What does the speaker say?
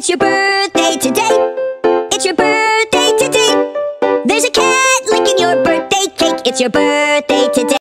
your birthday today. It's your birthday today. There's a cat licking your birthday cake. It's your birthday today.